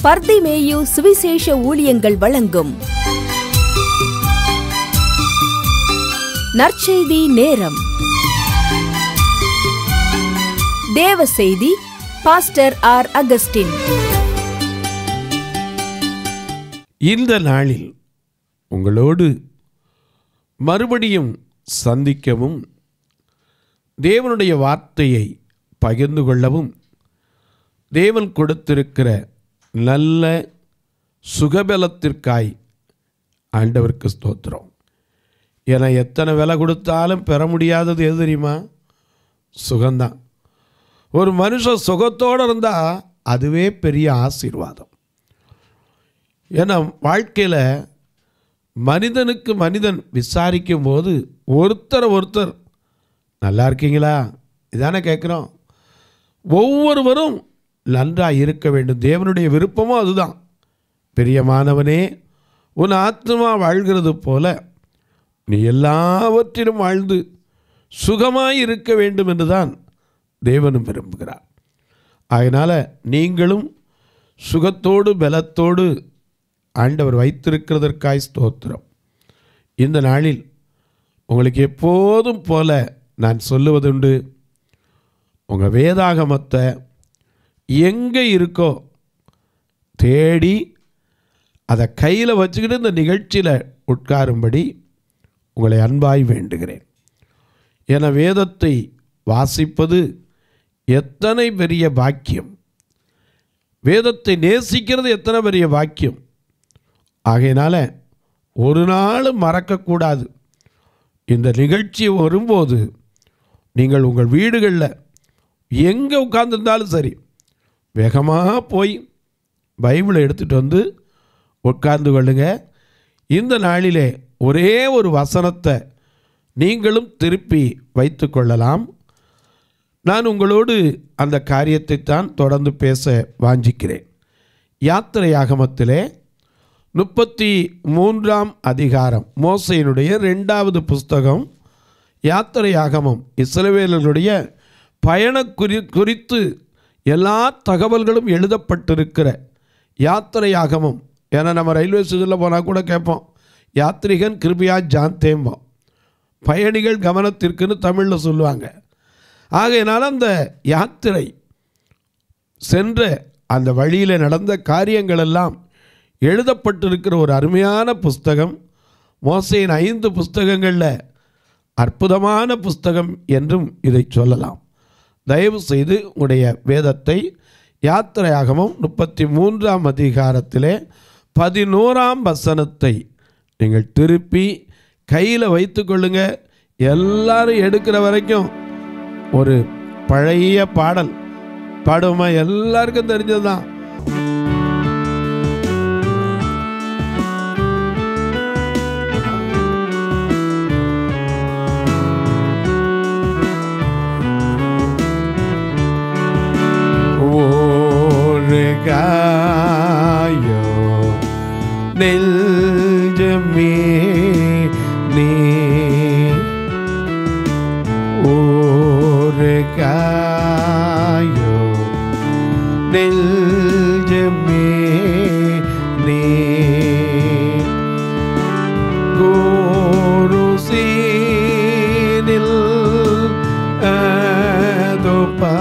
பர்திமேயு சுவிசேஷ ஊழியங்கள் வழங்கும் நற்செய்தி நேரம். தேவ செய்தி பாஸ்டர் ஆர். அகஸ்டின். இந்த நாளில் உங்களோடு மறுபடியும் சந்திக்கவும் தேவனுடைய வார்த்தையை பகிர்ந்து கொள்ளவும் தேவன் கொடுத்திருக்கிற நல்ல சுகபலத்திற்காய் ஆண்டவருக்கு ஸ்தோத்திரம். ஏன்னா எத்தனை விலை கொடுத்தாலும் பெற முடியாதது எது தெரியுமா? சுகம்தான். ஒரு மனுஷன் சுகத்தோடு இருந்தால் அதுவே பெரிய ஆசீர்வாதம். ஏன்னா வாழ்க்கையில் மனிதனுக்கு மனிதன் விசாரிக்கும் போது ஒருத்தர் நல்லா இருக்கீங்களா இதானே கேட்குறோம். ஒவ்வொருவரும் நன்றாக இருக்க வேண்டும். தேவனுடைய விருப்பமும் அதுதான். பிரியமானவனே, உன் ஆத்மா வாழ்கிறது போல நீ எல்லாவற்றிலும் வாழ்ந்து சுகமாய் இருக்க வேண்டும் என்று தான் தேவனும் விரும்புகிறார். அதனால் நீங்களும் சுகத்தோடு பலத்தோடு ஆண்டவர் வைத்திருக்கிறதற்காய் ஸ்தோத்திரம். இந்த நாளில் உங்களுக்கு எப்போதும் போல நான் சொல்லுவதுண்டு, உங்கள் வேதாகமத்தை எங்கே இருக்கோ தேடி அதை கையில் வச்சுக்கிட்டு இந்த நிகழ்ச்சியில் உட்காரும்படி உங்களை அன்பாய் வேண்டுகிறேன். என வேதத்தை வாசிப்பது எத்தனை பெரிய பாக்கியம், வேதத்தை நேசிக்கிறது எத்தனை பெரிய பாக்கியம். ஆகையினால ஒரு நாள் மறக்கக்கூடாது. இந்த நிகழ்ச்சி வரும்போது நீங்கள் உங்கள் வீடுகளில் எங்கே உட்கார்ந்துருந்தாலும் சரி, வேகமாக போய் பைபிளை எடுத்துகிட்டு வந்து உட்கார்ந்து கொள்ளுங்க. இந்த நாளிலே ஒரே ஒரு வசனத்தை நீங்களும் திருப்பி வைத்து கொள்ளலாம். நான் உங்களோடு அந்த காரியத்தை தான் தொடர்ந்து பேச வாஞ்சிக்கிறேன். யாத்திரையாகமத்திலே 33ஆம் அதிகாரம், மோசேயினுடைய 2வது புஸ்தகம், யாத்திரையாகமம். இஸ்ரவேலர்களுடைய பயண குறித்து எல்லா தகவல்களும் எழுதப்பட்டிருக்கிற யாத்திரையாகமம். ஏன்னா நம்ம ரயில்வே ஸ்டேஷனில் போனால் கூட கேட்போம், யாத்ரிகன் கிருபியா ஜான்தேம்போம், பயணிகள் கவனத்திற்குன்னு தமிழில் சொல்லுவாங்க. ஆகையினால அந்த யாத்திரை சென்ற அந்த வழியில் நடந்த காரியங்கள் எல்லாம் எழுதப்பட்டிருக்கிற ஒரு அருமையான புஸ்தகம். மோசேயின் 5 புஸ்தகங்களில் அற்புதமான புஸ்தகம் என்றும் இதை சொல்லலாம். தயவு செய்து உங்களுடைய வேதத்தை யாத்திரையாகமம் 33ஆம் அதிகாரத்திலே 11ஆம் வசனத்தை நீங்கள் திருப்பி கையில் வைத்து கொள்ளுங்க. எல்லாரும் எடுக்கிற வரைக்கும் ஒரு பழைய பாடல் பாடுமா, எல்லாருக்கும் தெரிஞ்சது தான். காயோ நெஞ்சமே நீ ஒரு காயோ நெஞ்சமே நீ கோரு சீனில் அதோபா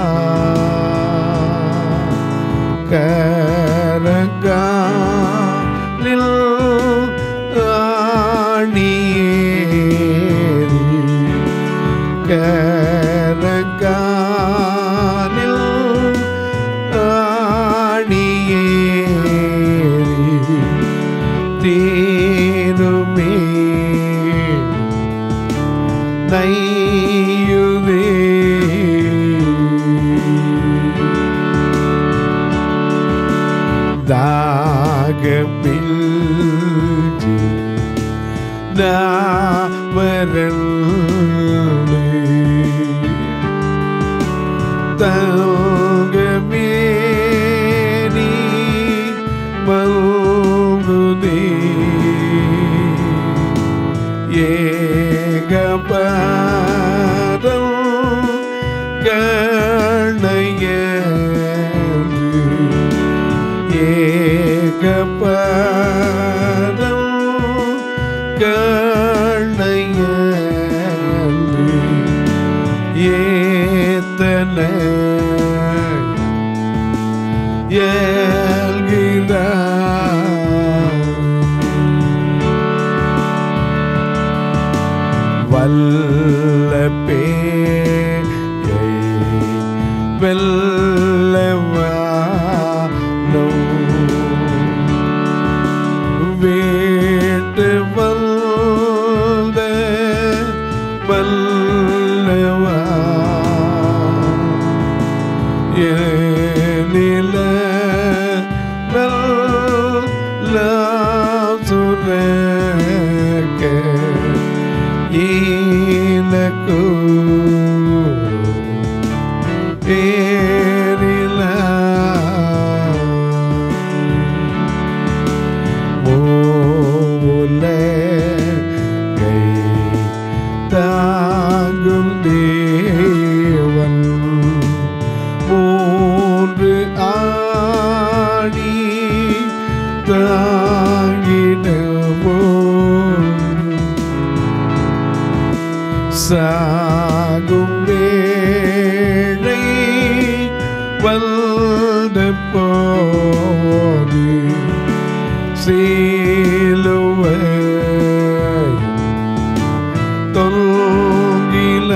கரகாலில் ஆணியேறி கரகாலில் ஆணியேறி தீருமே நையுவே தாகமில்ஜி நாவரல் தங்கமேனி மல்குதே ஏகபரம் கணைய வல்ல பேயை வெல்லவானோ வேண்டு வல்ல வல்லவா ஏனில நல்ல சுரக்க ஈனக்கு பேரில மூலகை தாங்கும் தேவன் மூன்று ஆணி தாங்கினவோ சாகும் வேளை வந்த போது சிலுவை தொங்கில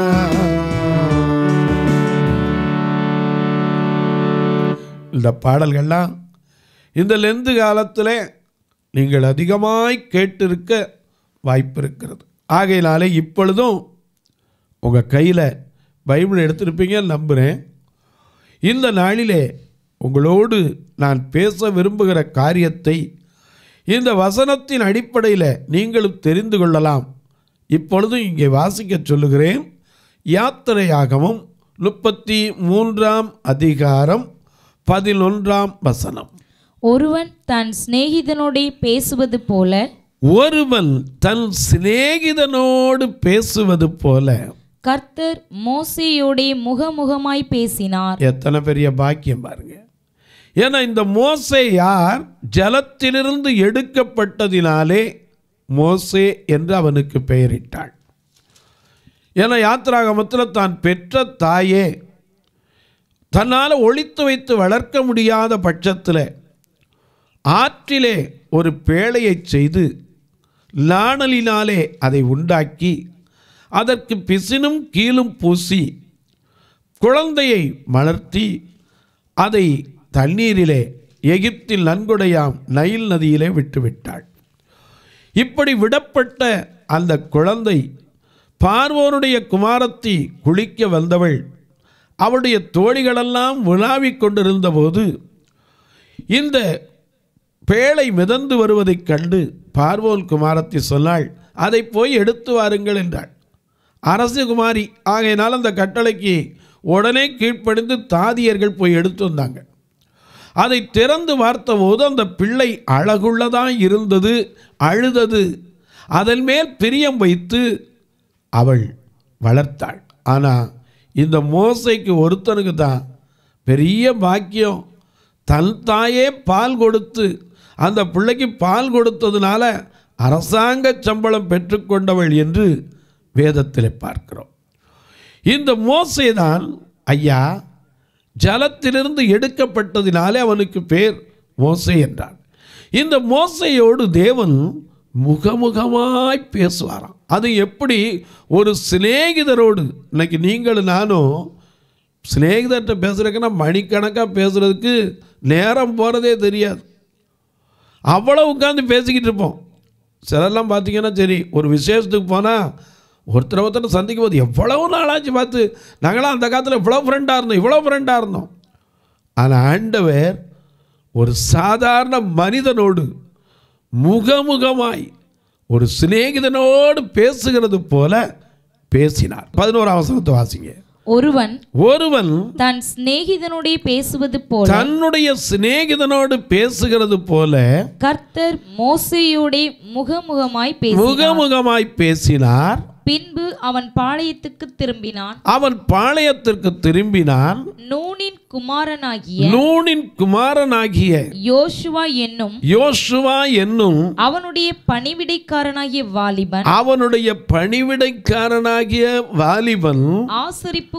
இந்த பாடல்கள்லாம் இந்த லெந்து காலத்தில் நீங்கள் அதிகமாய் கேட்டிருக்க வாய்ப்பு இருக்கிறது. ஆகையினாலே இப்பொழுதும் உங்கள் கையில் பைபிள் எடுத்திருப்பீங்க நம்புகிறேன். இந்த நாளிலே உங்களோடு நான் பேச விரும்புகிற காரியத்தை இந்த வசனத்தின் அடிப்படையில் நீங்களும் தெரிந்து கொள்ளலாம். இப்பொழுதும் இங்கே வாசிக்க சொல்லுகிறேன். யாத்திரையாகமம் 33ஆம் அதிகாரம் 11ஆம் வசனம். ஒருவன் தன் சிநேகிதனோடு பேசுவது போல ஒருவன் தன் சிநேகிதனோடு பேசுவது போல கர்த்தர் மோசேயோடே முகமுகமாய் பேசினார். எத்தனை பெரிய பாக்கியம் பாருங்க. ஏன்னா இந்த மோசே யார்? ஜலத்திலிருந்து எடுக்கப்பட்டதினாலே மோசே என்று அவனுக்கு பெயரிட்டாள். ஏன்னா யாத்திராகமத்தில் தான் பெற்ற தாயே தன்னால் ஒளித்து வைத்து வளர்க்க முடியாத பட்சத்தில் ஆற்றிலே ஒரு பேழையை செய்து லாணலினாலே அதை உண்டாக்கி அதற்கு பிசினும் கீழும் பூசி குழந்தையை மலர்த்தி அதை தண்ணீரிலே எகிப்தில் நன்கொடையாம் நைல் நதியிலே விட்டுவிட்டாள். இப்படி விடப்பட்ட அந்த குழந்தை பார்வோனுடைய குமாரத்தி குளிக்க வந்தவள் அவளுடைய தோழிகளெல்லாம் உலாவிக் கொண்டிருந்த போது இந்த பேழை மிதந்து வருவதைக் கண்டு பார்வோன் குமாரத்தி சொன்னாள், அதை போய் எடுத்து வாருங்கள் என்றாள். அரசகுமாரி ஆகையினால் அந்த கட்டளைக்கு உடனே கீழ்ப்படிந்து தாதியர்கள் போய் எடுத்து வந்தாங்க. அதை திறந்து பார்த்தபோது அந்த பிள்ளை அழகுள்ளதாக இருந்தது, அழுதது. அதன் மேல் பிரியம் வைத்து அவள் வளர்த்தாள். ஆனால் இந்த மோசைக்கு ஒருத்தனுக்கு தான் பெரிய பாக்கியம். தன் தாயே பால் கொடுத்து அந்த பிள்ளைக்கு பால் கொடுத்ததுனால அரசாங்க சம்பளம் பெற்றுக்கொண்டவள் என்று வேதத்தில் பார்க்கிறோம். இந்த மோசே தான் ஐயா ஜலத்திலிருந்து எடுக்கப்பட்டதினாலே அவனுக்கு பேர் மோசே என்றான். இந்த மோசையோடு தேவன் முகமுகமாய் பேசுவாராம். அது எப்படி? ஒரு சிநேகிதரோடு. இன்னைக்கு நீங்களும் நானும் சிநேகிதர்கிட்ட பேசுகிறதுக்குன்னா மணிக்கணக்காக பேசுகிறதுக்கு நேரம் போகிறதே தெரியாது. அவ்வளோ உட்காந்து பேசிக்கிட்டு இருப்போம். சிலர்லாம் பார்த்தீங்கன்னா சரி ஒரு விசேஷத்துக்கு போனால் ஒருத்தரை சந்திக்கும் போது எவ்வளவு நாளாச்சு பார்த்து, நாங்களாம் அந்த காலத்தில் இவ்வளோ ஃப்ரெண்டாக இருந்தோம். ஆனால் ஆண்டவர் ஒரு சாதாரண மனிதனோடு முகமுகமாய் ஒரு சிநேகிதனோடு பேசுகிறது போல பேசினார். 11ஆம் வசனத்தை வாசிங்க. ஒருவன் தன் சிநேகிதனோடு பேசுவது போல, தன்னுடைய சிநேகிதனோடு பேசுகிறது போல கர்த்தர் மோசேயோடே முகமுகமாய் பேசினார். பின்பு அவன் பாளையத்துக்கு திரும்பினான். நூனின் நூனின் குமாரனாகிய யோசுவா என்னும் அவனுடைய பணிவிடைக்காரனாகிய வாலிபன் ஆசரிப்பு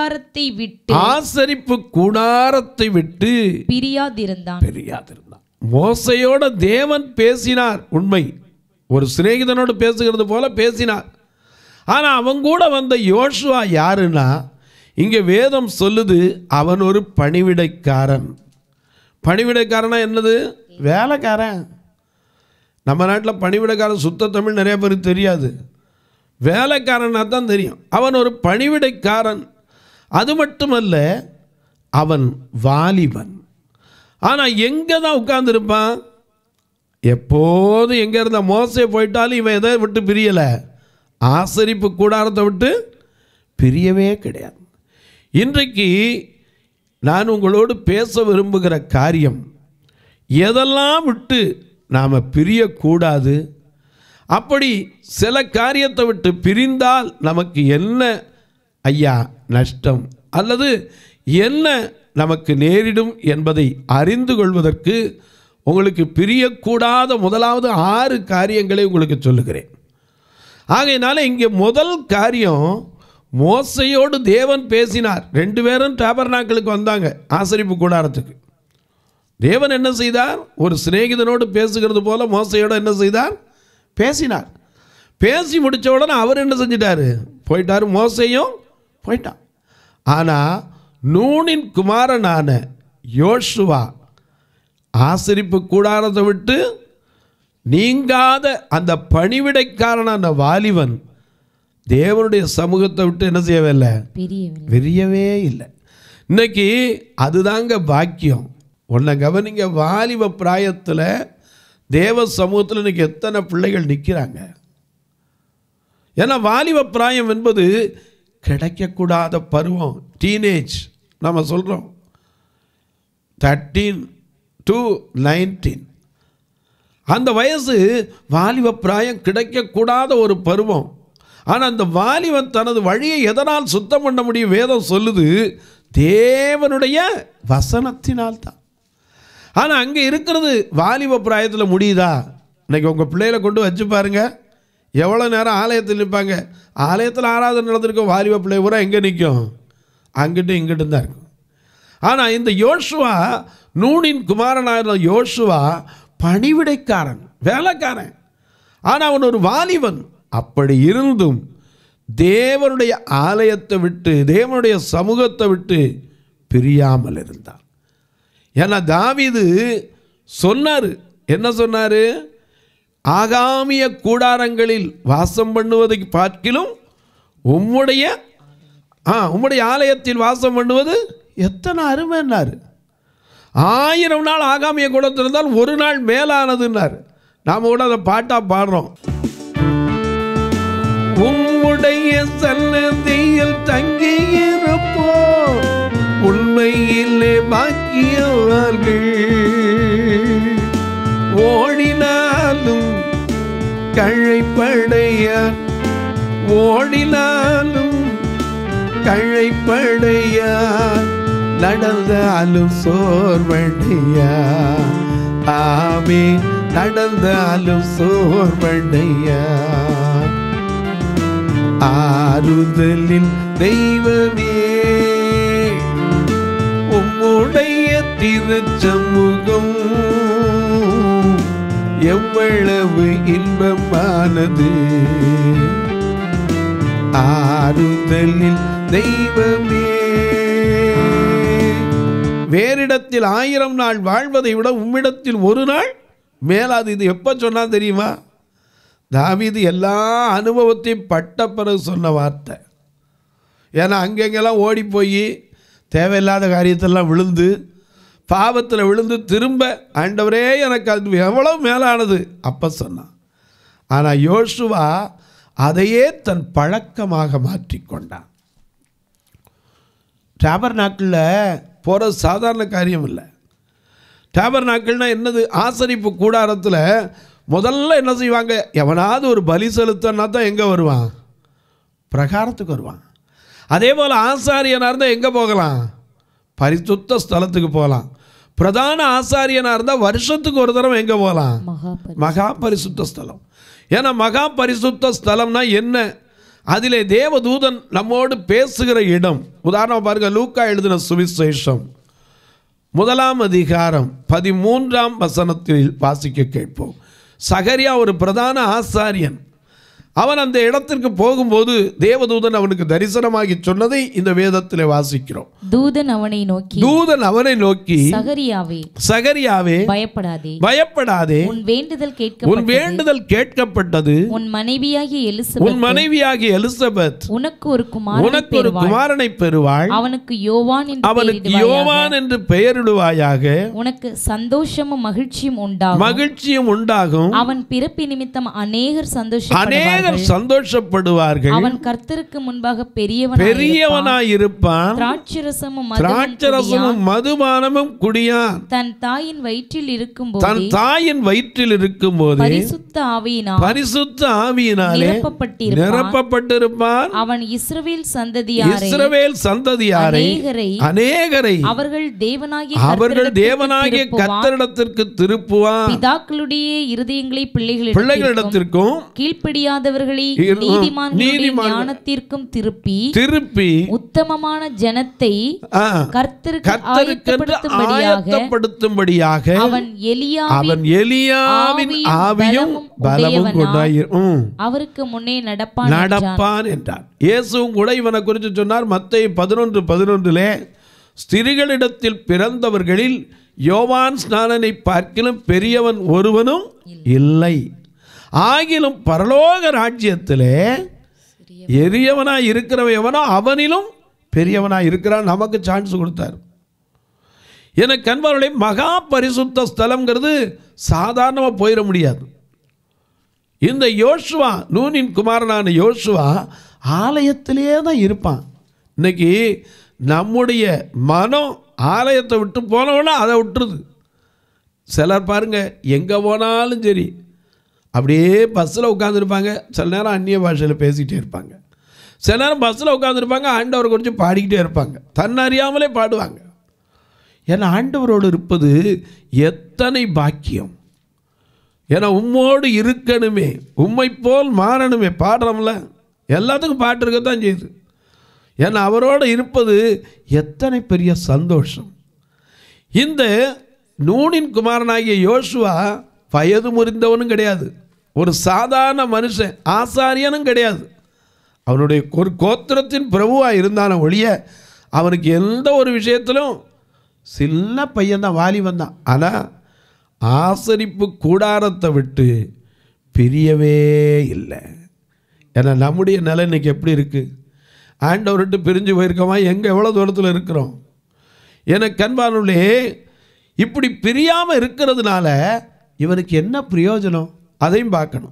கூடாரத்தை விட்டு பிரியாதிருந்தான். மோசையோட தேவன் பேசினார், உண்மை, ஒரு சிநேகிதனோடு பேசுகிறது போல பேசினார். ஆனா அவன் கூட வந்த யோசுவா யாருன்னா, இங்கே வேதம் சொல்லுது அவன் ஒரு பணிவிடைக்காரன். பணிவிடைக்காரனா என்னது? வேலைக்காரன். நம்ம நாட்டில் பணிவிடைக்காரன் சுத்த தமிழ் நிறைய பேருக்கு தெரியாது, வேலைக்காரனா தான் தெரியும். அவன் ஒரு பணிவிடைக்காரன். அது மட்டுமல்ல, அவன் வாலிபன். ஆனால் எங்கே தான் உட்கார்ந்துருப்பான்? எப்போதும் எங்கே இருந்த மோசே போயிட்டாலும் இவன் எதை விட்டு பிரியலை? ஆசரிப்பு கூடாரத்தை விட்டு பிரியவே கிடையாது. இன்றைக்கு நான் உங்களோடு பேச விரும்புகிற காரியம், எதெல்லாம் விட்டு நாம் பிரியக்கூடாது, அப்படி சில காரியத்தை விட்டு பிரிந்தால் நமக்கு என்ன ஐயா நஷ்டம் அல்லது என்ன நமக்கு நேரிடும் என்பதை அறிந்து கொள்வதற்கு உங்களுக்கு பிரியக்கூடாத முதலாவது 6 காரியங்களை உங்களுக்கு சொல்லுகிறேன். ஆகையினால இங்கே முதல் காரியம், மோசையோடு தேவன் பேசினார். 2 பேரும் டாபர்நாக்கிளுக்கு வந்தாங்க, ஆசரிப்பு கூடாரத்துக்கு. தேவன் என்ன செய்தார்? ஒரு சிநேகிதனோடு பேசுகிறது போல மோசையோடு என்ன செய்தார்? பேசினார். பேசி முடித்த உடனே அவர் என்ன செஞ்சிட்டாரு? போயிட்டார். மோசையும் போயிட்டான். ஆனால் நூனின் குமாரனான யோசுவா ஆசரிப்பு கூடாரத்தை விட்டு நீங்காத அந்த பணிவிடைக்காரனான வாலிபன் தேவனுடைய சமூகத்தை விட்டு என்ன செய்யவே இல்லை? பிரியவே இல்லை. இன்னைக்கு அதுதாங்க பாக்கியம். உன்னை கவனிங்க, வாலிப பிராயத்தில் தேவ சமூகத்தில் இன்னைக்கு எத்தனை பிள்ளைகள் நிற்கிறாங்க. ஏன்னா வாலிப பிராயம் என்பது கிடைக்கக்கூடாத பருவம். டீனேஜ் நம்ம சொல்கிறோம், 13 to 19. அந்த வயசு வாலிப பிராயம் கிடைக்கக்கூடாத ஒரு பருவம். ஆனால் அந்த வாலிபன் தனது வழியை எதனால் சுத்தம் பண்ண முடியும்? வேதம் சொல்லுது, தேவனுடைய வசனத்தினால் தான். ஆனால் அங்கே இருக்கிறது வாலிப பிராயத்தில் முடியுதா? இன்னைக்கு உங்கள் பிள்ளைகளை கொண்டு வச்சு பாருங்க, எவ்வளோ நேரம் ஆலயத்தில் நிற்பாங்க. ஆலயத்தில் ஆராதனை நடந்திருக்கும், வாலிப பிள்ளை பூரா எங்கே நிற்கும்? அங்கிட்டு இங்கிட்டு தான் இருக்கும். ஆனால் இந்த யோசுவா, நூனின் குமாரனான யோசுவா பணிவிடைக்காரன், வேலைக்காரன். ஆனால் அவன் ஒரு வாலிபன். அப்படி இருந்தும் தேவனுடைய ஆலயத்தை விட்டு, தேவனுடைய சமூகத்தை விட்டு பிரியாமல் இருந்தான். ஏன்னா தாவீது சொன்னார், என்ன சொன்னார்? ஆகாமிய கூடாரங்களில் வாசம் பண்ணுவதை பார்க்கிலும் உம்முடைய ஆலயத்தில் வாசம் பண்ணுவது எத்தனை அருமைன்னார். 1000 நாள் ஆகாமிய கூடத்தில் இருந்தால் ஒரு நாள் மேலானதுன்னார். நாம் கூட அதை பாட்டாக பாடுறோம். உம்முடைய சன்னதியில் தங்கியிருப்போ உண்மையிலே பாக்கியவார்கள், ஓடினாலும் கழைப்படையார், ஓடினாலும் கழைப்படையார், நடந்தாலும் சோர்வடையார். ஆமே, நடந்தாலும் சோர்வடையார். ஆறுதலின் தெய்வமே, உம்முடைய திருச்சமூகம் எவ்வளவு இன்பமானது. ஆறுதலில் தெய்வமே, வேறிடத்தில் 1000 நாள் வாழ்வதை விட உம்மிடத்தில் ஒரு நாள் மேலாது. இது எப்போ சொன்னா தெரியுமா? தாவீது எல்லா அனுபவத்தையும் பட்ட பிறகு சொன்ன வார்த்தை. ஏன்னா அங்கெங்கெல்லாம் ஓடி போய் தேவையில்லாத காரியத்தெல்லாம் விழுந்து, பாவத்தில் விழுந்து திரும்ப ஆண்டவரே எனக்கு அது எவ்வளோ மேலானது அப்போ சொன்னான். ஆனால் யோசுவா அதையே தன் பழக்கமாக மாற்றிக்கொண்டான். டாபர்நாக்கில் போகிறது சாதாரண காரியம் இல்லை. டாபர்நாக்கிள்னால் என்னது? ஆசரிப்பு கூடாரத்தில் முதல்ல என்ன செய்வாங்க? எவனாவது ஒரு பலி செலுத்தனா தான் எங்கே வருவான்? பிரகாரத்துக்கு வருவான். அதே போல் ஆசாரியனாக இருந்தால் எங்கே போகலாம்? பரிசுத்த ஸ்தலத்துக்கு போகலாம். பிரதான ஆசாரியனாக இருந்தால் வருஷத்துக்கு ஒரு தடவை எங்கே போகலாம்? மகா பரிசுத்த ஸ்தலம். ஏன்னா மகா பரிசுத்த ஸ்தலம்னா என்ன? அதிலே தேவதூதன் நம்மோடு பேசுகிற இடம். உதாரணம் பாருங்கள், லூக்கா எழுதின சுவிசேஷம் 1 அதிகாரம் 13 வசனத்தில் வாசிக்க கேட்போம். சகரியா ஒரு பிரதான ஆசாரியன். அவன் அந்த இடத்திற்கு போகும்போது தேவதூதன் அவனுக்கு தரிசனமாகி சொன்னதை இந்த வேதத்திலே வாசிக்கிறோம். தூதன் அவனை நோக்கி சகரியாவே பயப்படாதே, உன் வேண்டுதல் கேட்கப்பட்டது. உன் மனைவியாகிய எலிசபெத் உனக்கு ஒரு குமாரனை பெறுவாள். அவனுக்கு யோவான் என்று பெயரிடுவாயாக. உனக்கு சந்தோஷமும் மகிழ்ச்சியும் உண்டாகும். அவன் பிறப்பு நிமித்தம் அநேகர் சந்தோஷப்படுவார்கள். அவன் கர்த்தருக்கு முன்பாக பெரியவனாயிருப்பான். திராட்சரசமும் மதுபானமும் குடியான். தன் தாயின் வயிற்றில் இருக்கும்போது பரிசுத்த ஆவியினாலே நிரப்பப்பட்டிருப்பான். அவன் இஸ்ரவேல் சந்ததியாரை அநேகரை அவர்கள் தேவனாகிய கர்த்தரிடத்திற்கு திருப்புவான். பிதாக்களுடைய இருதயங்களை பிள்ளைகளிடத்திற்கும் கீழ்ப்படியாதவர்களை நீதிமான்களுடைய ஞானத்திற்கும் திருப்பி உத்தமமான ஜனத்தை கர்த்தருக்கு ஆயத்தப்படுத்தும்படியாக அவன் எலியாவின் ஆவியும் பலமும் கொண்டாயிரும் அவருக்கு முன்னே நடப்பான் என்றார். இயேசுவும் கூட இவனை குறித்து சொன்னார். மத்தேயு 11:11 ஸ்திரீகளிடத்தில் பிறந்தவர்களில் யோவான் ஸ்நானனை பார்க்கிலும் பெரியவன் ஒருவனும் இல்லை. ஆகிலும் பரலோக ராஜ்யத்திலே எரியவனாய் இருக்கிறவன் எவனோ அவனிலும் பெரியவனாய் இருக்கிறான். நமக்கு சான்ஸ் கொடுத்தார். எனக்கு அன்பார்களே, மகா பரிசுத்த ஸ்தலம்ங்கிறது சாதாரணமாக போயிட முடியாது. இந்த யோசுவா, நூனின் குமாரனான யோசுவா ஆலயத்திலே தான் இருப்பான். இன்னைக்கு நம்முடைய மனம் ஆலயத்தை விட்டு போனவனா அதை விட்டுருது. சிலர் பாருங்க, எங்கே போனாலும் சரி அப்படியே பஸ்ஸில் உட்காந்துருப்பாங்க. சில நேரம் அந்நிய பாஷையில் பேசிக்கிட்டே இருப்பாங்க. சில நேரம் பஸ்ஸில் உட்காந்துருப்பாங்க, ஆண்டவரை குறித்து பாடிக்கிட்டே இருப்பாங்க. தன்னறியாமலே பாடுவாங்க. ஏன்னா ஆண்டவரோடு இருப்பது எத்தனை பாக்கியம். ஏன்னா உம்மோடு இருக்கணுமே, உம்மை போல் மாறணுமே. பாடுறோம்ல, எல்லாத்துக்கும் பாட்டு இருக்கத்தான் செய்யுது. ஏன்னா அவரோடு இருப்பது எத்தனை பெரிய சந்தோஷம். இந்த நூனின் குமாரனாகிய யோசுவா வயது முறிந்தவனும் கிடையாது, ஒரு சாதாரண மனுஷன், ஆசாரியனும் கிடையாது. அவனுடைய ஒரு கோத்திரத்தின் பிரபுவாக இருந்தான ஒழிய அவனுக்கு எந்த ஒரு விஷயத்திலும் சின்ன பையன்தான், வாலிபன் தான். ஆனால் ஆசரிப்பு கூடாரத்தை விட்டு பிரியவே இல்லை. ஏன்னா நம்முடைய நிலை இன்னைக்கு எப்படி இருக்குது? ஆண்டவர்கிட்ட பிரிஞ்சு போயிருக்கோமா? எங்கே எவ்வளோ தூரத்தில் இருக்கிறோம்? எனக்கு அன்பானவர்களே, இப்படி பிரியாமல் இருக்கிறதுனால இவனுக்கு என்ன பிரயோஜனம்? அதையும் பார்க்கணும்.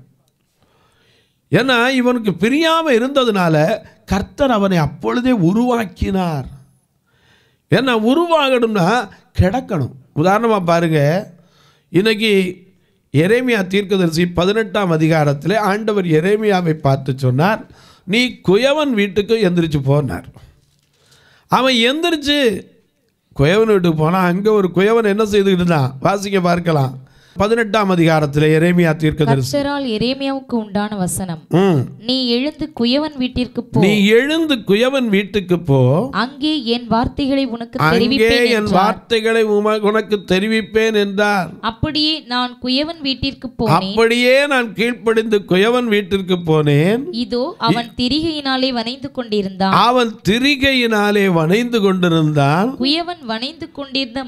ஏன்னா இவனுக்கு பிரியாமல் இருந்ததுனால கர்த்தர் அவனை அப்பொழுதே உருவாக்கினார். ஏன்னா உருவாகணும்னா கிடக்கணும். உதாரணமாக பாருங்கள், இன்னைக்கு எரேமியா தீர்க்கதரிசி 18 அதிகாரத்தில் ஆண்டவர் எரேமியாவை பார்த்து சொன்னார், நீ குயவன் வீட்டுக்கு எந்திரிச்சு போனார். அவன் எந்திரிச்சு குயவன் வீட்டுக்கு போனால் அங்கே ஒரு குயவன் என்ன செய்துக்கிட்டு இருந்தான்? வாசிக்க பார்க்கலாம். 18 அதிகாரத்தில் எரேமியா தீர்க்கதரிசி, கர்த்தரால் எரேமியாவுக்கு உண்டான வசனம், நீ எழுந்து குயவன் வீட்டுக்கு போ, அங்கே என் வார்த்தைகளை உனக்கு தெரிவிப்பேன் என்றார். அப்படியே நான் குயவன் வீட்டிற்கு போனேன். அப்படியே நான் கீழ்ப்படிந்து குயவன் வீட்டிற்கு போனேன். இதோ அவன் திரிகையினாலே வனைந்து கொண்டிருந்தான். குயவன் வனைந்து கொண்டிருந்த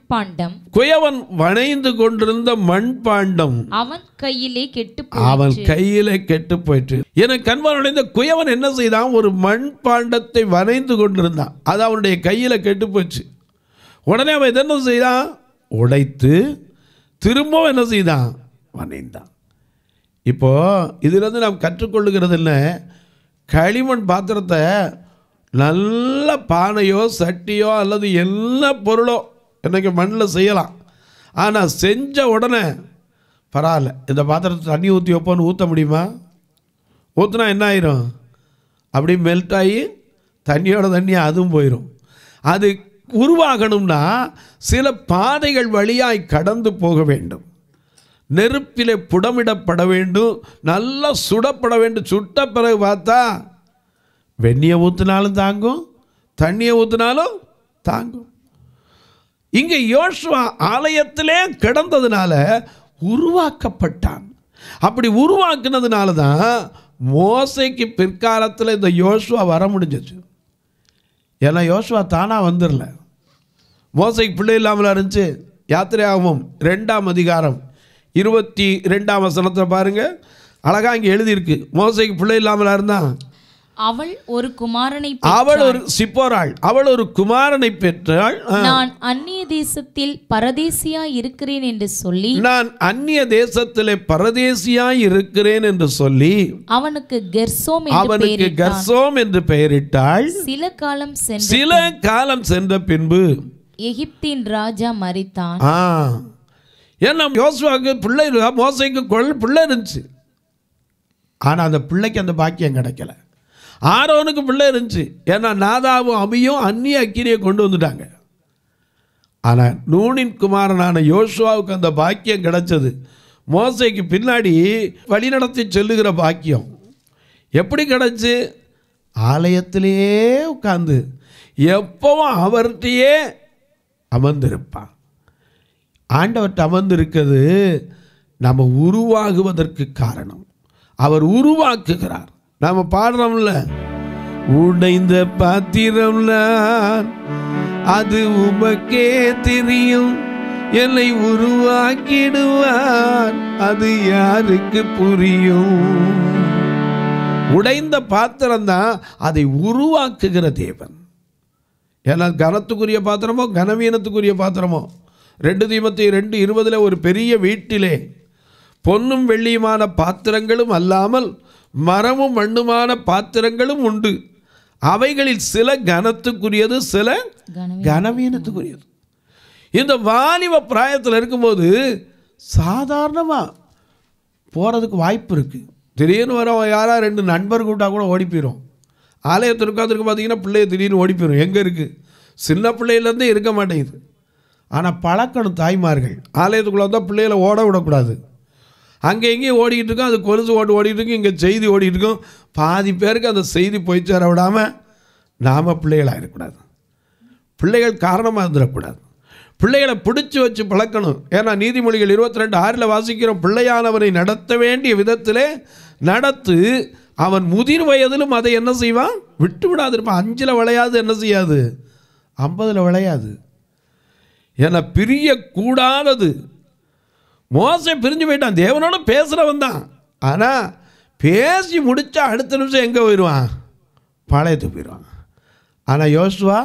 மண்பாண்டம் அவன் கையிலே கெட்டு போயிற்று. எனக்கு அன்பானவர்களே, இந்த குயவன் என்ன செய்தான்? ஒரு மண்பாண்டத்தை வனைந்து கொண்டிருந்தான். அது அவனுடைய கையில் கெட்டு போச்சு. உடனே அவன் என்ன செய்தான்? உடைத்து திரும்பவும் என்ன செய்தான்? வனைந்தான். இப்போ இதிலிருந்து நாம் கற்றுக்கொள்ளுகிறது இல்லை, களிமண் பாத்திரத்தை நல்ல பானையோ சட்டியோ அல்லது எல்லா பொருளோ என்னைக்கு மண்ணில் செய்யலாம். ஆனால் செஞ்ச உடனே பரவாயில்ல, இந்த பாத்திரத்தை தண்ணி ஊற்றி வைப்போன்னு ஊற்ற முடியுமா? ஊற்றினா என்ன ஆயிரும்? அப்படி மெல்ட் ஆகி தண்ணியோட தண்ணியாக அதுவும் போயிடும். அது உருவாகணும்னா சில பாதைகள் வழியாய் கடந்து போக வேண்டும். நெருப்பிலே புடமிடப்பட வேண்டும், நல்லா சுடப்பட வேண்டும். சுட்ட பிறகு பார்த்தா வெந்நியை ஊற்றினாலும் தாங்கும், தண்ணியை ஊற்றினாலும் தாங்கும். இங்கே யோசுவா ஆலயத்திலே கிடந்ததுனால உருவாக்கப்பட்டான். அப்படி உருவாக்குனதுனால தான் மோசைக்கு பிற்காலத்தில் இந்த யோசுவா வர முடிஞ்சிச்சு. ஏன்னா யோசுவா தானாக வந்துடல. மோசைக்கு பிள்ளை இல்லாமல் இருந்துச்சு. யாத்திரையாகமம் 2ஆம் அதிகாரம் 22ஆம் வசனத்தை பாருங்கள், அழகாக இங்கே எழுதியிருக்கு. மோசைக்கு பிள்ளை இல்லாமல் இருந்தான். அவள் ஒரு குமாரனை அவள் ஒரு சிப்போராள், அவள் ஒரு குமாரனை பெற்றாள். நான் அந்நிய தேசத்தில் பரதேசியாய் இருக்கிறேன் என்று சொல்லி, நான் அந்நிய தேசத்திலே பரதேசியாய் இருக்கிறேன் என்று சொல்லி அவனுக்கு கெர்சோம் என்று பெயரிட்டாள். சில காலம் சென்ற பின்பு எகிப்தின் ராஜா மரித்தான். ஏன்னா யோசுவாவுக்கு பிள்ளை, மோசைக்கு பிள்ளை இருந்துச்சு. ஆனால் அந்த பிள்ளைக்கு அந்த பாக்கியம் கிடைக்கல. ஆரோனுக்கு பிள்ளை இருந்துச்சு. ஏன்னா நாதாவும் அபியும் அந்நிய அக்கினியை கொண்டு வந்துட்டாங்க. ஆனால் நூனின் குமாரனான யோசுவாவுக்கு அந்த பாக்கியம் கிடைச்சது. மோசைக்கு பின்னாடி வழிநடத்தி செல்லுகிற பாக்கியம் எப்படி கிடைச்சு? ஆலயத்திலேயே உட்கார்ந்து எப்பவும் அவர்கிட்டயே அமர்ந்திருப்பான். ஆண்டவர்கிட்ட அமர்ந்திருக்கிறது நம்ம உருவாகுவதற்கு காரணம். அவர் உருவாக்குகிறார். நாம் பாடுறோம்ல, உடைந்த பாத்திரம் அது உமக்கே தெரியும், என்னை உருவாக்கிடுவார், அது யாருக்கு புரியும். உடைந்த பாத்திரம் தான் அதை உருவாக்குகிற தேவன். ஏன்னா கனத்துக்குரிய பாத்திரமோ கனவீனத்துக்குரிய பாத்திரமோ, 2 தீமோத்தேயு 2:20 ஒரு பெரிய வீட்டிலே பொன்னும் வெள்ளியுமான பாத்திரங்களும் அல்லாமல் மரமும் மண்ணுமான பாத்திரங்களும் உண்டு. அவைகளில் சில கனத்துக்குரியது, சில கனவீனத்துக்குரியது. இந்த வாலிப பிராயத்தில் இருக்கும்போது சாதாரணமாக போகிறதுக்கு வாய்ப்பு இருக்குது. திடீர்னு வர யாரா 2 நண்பர் கூட்டா கூட ஓடி போயிடும். ஆலயத்தில் உட்காந்துருக்கு பார்த்தீங்கன்னா பிள்ளைய திடீர்னு ஓடி போயிடும். எங்கே இருக்குது? சின்ன பிள்ளையிலேருந்தே இருக்க மாட்டேங்குது. ஆனால் பழக்கணும் தாய்மார்கள். ஆலயத்துக்குள்ளே வந்தால் பிள்ளைகளை ஓட விடக்கூடாது. அங்கே எங்கேயும் ஓடிக்கிட்டு இருக்கோம், அது கொலுசு ஓடிக்கிட்டு இருக்கும், இங்கே செய்தி ஓடிக்கிட்டு இருக்கும். பாதி பேருக்கு அந்த செய்தி போய் சேர விடாமல் நாம் பிள்ளைகளாக இருக்கக்கூடாது. பிள்ளைகள் காரணமாக இருந்துடக்கூடாது. பிள்ளைகளை பிடிச்சி வச்சு பழக்கணும். ஏன்னா நீதிமொழிகள் 22:6 வாசிக்கிறோம், பிள்ளையானவனை நடத்த வேண்டிய விதத்திலே நடத்து, அவன் முதிர் வயதிலும் அதை என்ன செய்வான்? விட்டு விடாது இருப்பான். 5 விளையாது, என்ன செய்யாது? 50 விளையாது. ஏன்னா பிரியக்கூடாதது. மோசை பிரிஞ்சு போயிட்டான். தேவனோட பேசுகிறவன் தான். ஆனால் பேசி முடித்தா அடுத்த நிமிஷம் எங்கே போயிடுவான்? பாளையத்துக்கு போயிடுவான். ஆனால் யோசுவா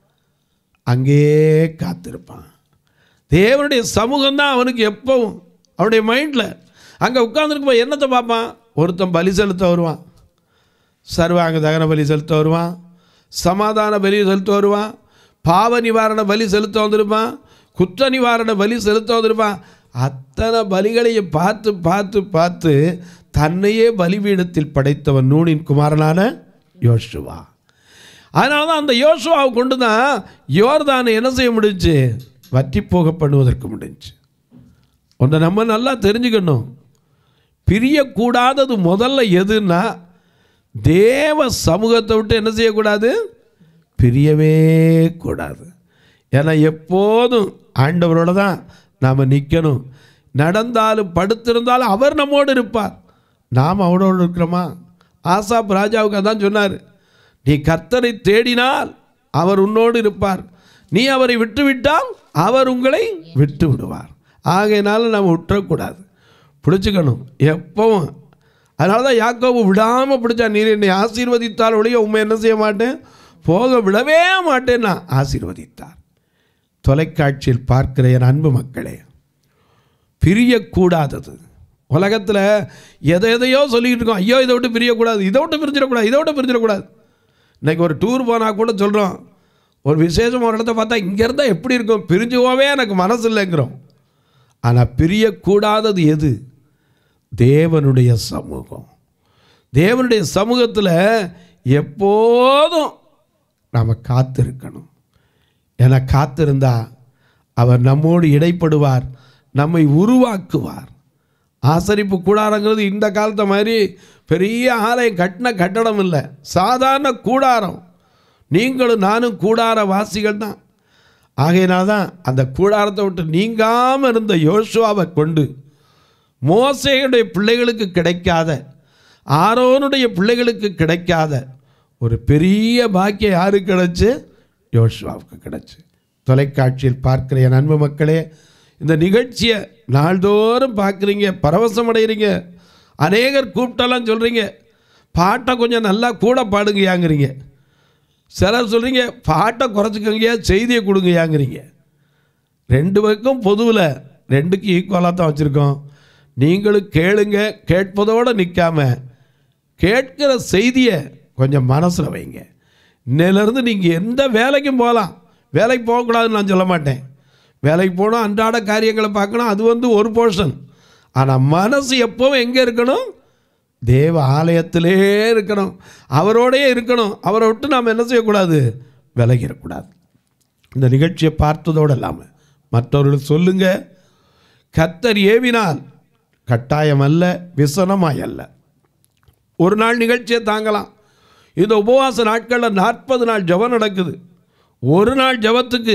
அங்கேயே காத்திருப்பான். தேவனுடைய சமூகம் தான் அவனுக்கு எப்பவும் அவனுடைய மைண்டில். அங்கே உட்கார்ந்துருக்கும்போது என்னத்தை பார்ப்பான்? ஒருத்தன் பலி செலுத்த வருவான், சர்வாங்க தகன பலி செலுத்த வருவான், சமாதான பலி செலுத்த வருவான், பாவ நிவாரண பலி செலுத்த வந்திருப்பான், குற்ற நிவாரண பலி செலுத்த வந்திருப்பான். அத்தனை பலிகளையும் பார்த்து பார்த்து பார்த்து தன்னையே பலிபீடத்தில் படைத்தவன் நூனின் குமாரனான யோசுவா. அதனால தான் அந்த யோசுவாவை கொண்டு தான் யோர்தானை என்ன செய்ய முடிஞ்சு? வற்றி போக பண்ணுவதற்கு முடிஞ்சு. ஒன்றை நம்ம நல்லா தெரிஞ்சுக்கணும். பிரியக்கூடாதது முதல்ல எதுன்னா, தேவ சமூகத்தை விட்டு என்ன செய்யக்கூடாது? பிரியவே கூடாது. ஏன்னா எப்போதும் ஆண்டவரோட தான் நாம் நிற்கணும். நடந்தாலும் படுத்திருந்தாலும் அவர் நம்மோடு இருப்பார். நாம் அவரோடு இருக்கிறோமா? ஆசாப் ராஜாவுக்கு அதான் சொன்னார், நீ கர்த்தரை தேடினால் அவர் உன்னோடு இருப்பார், நீ அவரை விட்டுவிட்டால் அவர் உங்களை விட்டு விடுவார். ஆகையினால நாம் விட்டுறக்கூடாது, பிடிச்சிக்கணும் எப்பவும். அதனால தான் யாக்கோபு விடாமல் பிடிச்சா, நீர் என்னை ஆசீர்வதித்தால் ஒழிய உண்மை என்ன செய்ய மாட்டேன், போக விடவே மாட்டேன் நான் ஆசீர்வதித்தார். தொலைக்காட்சியில் பார்க்கிற என் அன்பு மக்களே, பிரியக்கூடாதது. உலகத்தில் எதையோ சொல்லிக்கிட்டு இருக்கோம், ஐயோ இதை விட்டு பிரியக்கூடாது, இதை விட்டு பிரிஞ்சிடக்கூடாது, இதை விட்டு பிரிஞ்சிடக்கூடாது. இன்றைக்கி ஒரு டூர் போனால் கூட சொல்கிறோம், ஒரு விசேஷம் ஒரு இடத்த பார்த்தா இங்கே இருந்தால் எப்படி இருக்கும், பிரிஞ்சு போவே எனக்கு மனசு இல்லைங்கிறோம். ஆனால் பிரியக்கூடாதது எது? தேவனுடைய சமூகம். தேவனுடைய சமூகத்தில் எப்போதும் நாம் காத்திருக்கணும். என காத்திருந்தா அவர் நம்மோடு இடைப்படுவார், நம்மை உருவாக்குவார். ஆசரிப்பு கூடாரங்கிறது இந்த காலத்தை மாதிரி பெரிய ஆலயம் கட்டின கட்டடம் இல்லை, சாதாரண கூடாரம். நீங்களும் நானும் கூடார வாசிகள் தான். ஆகையினால்தான் அந்த கூடாரத்தை விட்டு நீங்காமல் இருந்த யோசுவாவை கொண்டு மோசேயுடைய பிள்ளைகளுக்கு கிடைக்காத, ஆரோனுடைய பிள்ளைகளுக்கு கிடைக்காத ஒரு பெரிய பாக்கியம் யாருக்கு கிடைச்சு? யோசுவாவுக்கு கிடைச்சு. தொலைக்காட்சியில் பார்க்குற என் அன்பு மக்களே, இந்த நிகழ்ச்சியை நாள்தோறும் பார்க்குறீங்க, பரவசம் அடைகிறீங்க. அநேகர் கூப்பிட்டெல்லாம் சொல்கிறீங்க, பாட்டை கொஞ்சம் நல்லா கூட பாடுங்கயாங்கிறீங்க. சிலர் சொல்கிறீங்க, பாட்டை குறைச்சிக்கோங்கயா, செய்தியை கொடுங்கயாங்கிறீங்க. ரெண்டு பக்கம் பொதுவில் ரெண்டுக்கும் ஈக்குவலாக தான் வச்சுருக்கோம். நீங்களும் கேளுங்க, கேட்பதோடு நிற்காம கேட்கிற செய்தியை கொஞ்சம் மனசில் வைங்க. இன்னிலேருந்து நீங்கள் எந்த வேலைக்கும் போகலாம், வேலைக்கு போகக்கூடாதுன்னு நான் சொல்ல மாட்டேன். வேலைக்கு போகணும், அன்றாட காரியங்களை பார்க்கணும், அது ஒரு போர்ஷன். ஆனால் மனசு எப்போவும் எங்கே இருக்கணும்? தேவ ஆலயத்திலே இருக்கணும், அவரோடையே இருக்கணும். அவரை விட்டு நாம் என்ன செய்யக்கூடாது? விலகிடக்கூடாது. இந்த நிகழ்ச்சியை பார்த்ததோடு இல்லாமல் மற்றவர்களுக்கு சொல்லுங்கள், கர்த்தர் ஏவினால் கட்டாயம் அல்ல, விசனமாய் அல்ல. ஒரு நாள் நிகழ்ச்சியை தாங்கலாம். இந்த உபவாச நாட்களில் 40 நாள் ஜெபம் நடக்குது. ஒரு நாள் ஜெபத்துக்கு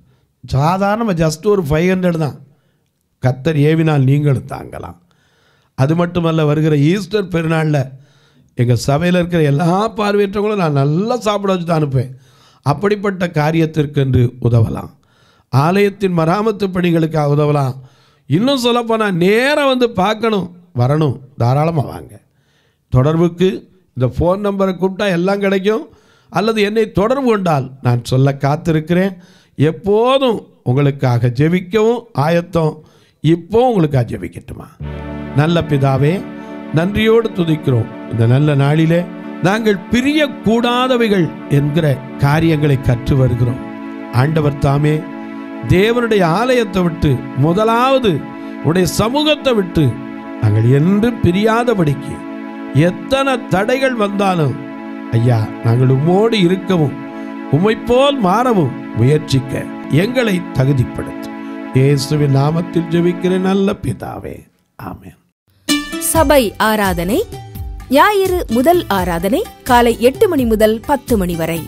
சாதாரண ஜஸ்ட் ஒரு 500 தான். கர்த்தர் ஏவினால் நீங்களும் தாங்கலாம். அது மட்டுமல்ல, வருகிற ஈஸ்டர் பெருநாளில் எங்கள் சபையில் இருக்கிற எல்லா பார்வையற்றவங்களும் நான் நல்லா சாப்பிட வச்சு தான் அனுப்பேன். அப்படிப்பட்ட காரியத்திற்கென்று உதவலாம். ஆலயத்தின் மராமத்து பணிகளுக்காக உதவலாம். இன்னும் சொல்லப்போனால் நேராக வந்து பார்க்கணும், வரணும், தாராளமாக வாங்க. தொடர்புக்கு இந்த ஃபோன் நம்பரை கூப்பிட்டா எல்லாம் கிடைக்கும். அல்லது என்னை தொடர்பு கொண்டால் நான் சொல்ல காத்திருக்கிறேன். எப்போதும் உங்களுக்காக ஜெபிக்கவும் ஆயத்தம். இப்போ உங்களுக்காக ஜெபிக்கட்டுமா? நல்ல பிதாவே, நன்றியோடு துதிக்கிறோம். இந்த நல்ல நாளிலே நாங்கள் பிரியக்கூடாதவைகள் என்கிற காரியங்களை கற்று வருகிறோம். ஆண்டவர் தாமே தேவனுடைய ஆலயத்தை விட்டு, முதலாவது உடைய சமூகத்தை விட்டு நாங்கள் என்று பிரியாதபடிக்கு எத்தனை தடைகள் வந்தாலும் ஐயா, நாங்கள் உம்மோடு இருக்கவும் உம்மை போல் மாறவும் முயற்சிக்க எங்களை தகுதிப்படுத்தும். இயேசுவின் நாமத்தில் ஜெபிக்கிறேன் நல்ல பிதாவே, ஆமென். சபை ஆராதனை ஞாயிறு முதல் ஆராதனை காலை 8 மணி முதல் 10 மணி வரை.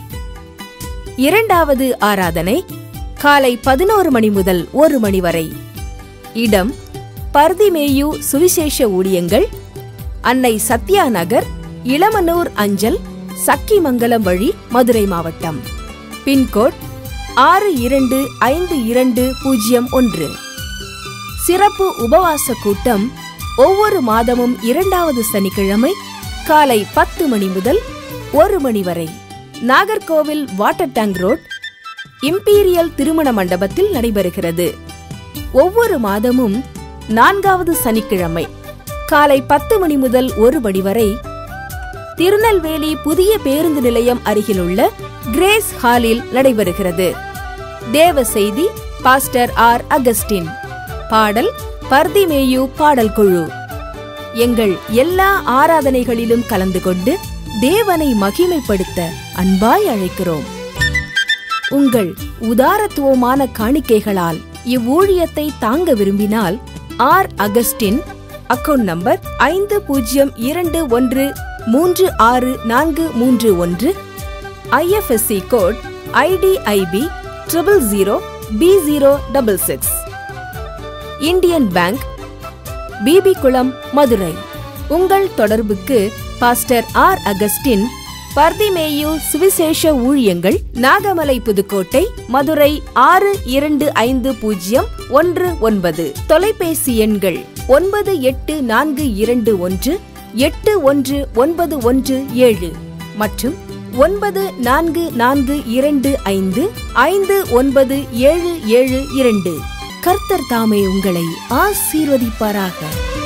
இரண்டாவது ஆராதனை காலை 11 மணி முதல் 1 மணி வரை. இடம் பர்திமேயு சுவிசேஷ ஊழியங்கள், அன்னை சத்யா நகர், இளமனூர் அஞ்சல், சக்கிமங்கலம் வழி, மதுரை மாவட்டம். பின்கோட் 625201. சிறப்பு உபவாச கூட்டம் ஒவ்வொரு மாதமும் 2வது சனிக்கிழமை காலை 10 மணி முதல் 1 மணி வரை. Nagercoil water tank road, imperial திருமண மண்டபத்தில் நடைபெறுகிறது. ஒவ்வொரு மாதமும் 4வது சனிக்கிழமை காலை 10 மணி முதல் 1 மணி வரை திருநெல்வேலி புதிய பேருந்து நிலையம் அருகிலுள்ள கிரேஸ் ஹாலில் நடைபெறுகிறது. தேவ செய்தி பாஸ்டர் ஆர் அகஸ்டின். பாடல் பர்திமேயு பாடல் குழு. எங்கள் எல்லா ஆராதனைகளிலும் கலந்து கொண்டு தேவனை மகிமைப்படுத்த அன்பாய் அழைக்கிறோம். உங்கள் உதாரத்துவமான காணிக்கைகளால் இவ்வூழியத்தை தாங்க விரும்பினால் R Augustine, account number 5021364431, IFSC code IDIB 000B066, Indian bank, Bibi Kulam, Madurai. உங்கள் தொடர்புக்கு பாஸ்டர் ஆர் அகஸ்டின், பர்திமேயு சுவிசேஷ ஊழியங்கள், நாகமலை, புதுக்கோட்டை, மதுரை 625019. தொலைபேசி எண்கள் 9842181917 மற்றும் 9442559772. கர்த்தர் தாமே உங்களை ஆசீர்வதிப்பாராக.